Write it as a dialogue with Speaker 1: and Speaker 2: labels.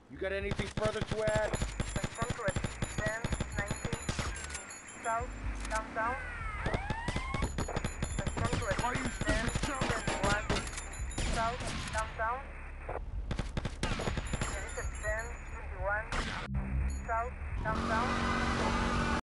Speaker 1: You got anything further to add?
Speaker 2: Respond to it. 10, 19, south, downtown. Respond to it.
Speaker 1: Are you
Speaker 2: 10,
Speaker 1: stupid,
Speaker 2: 21, south, downtown. There is a 10, 21, south, downtown.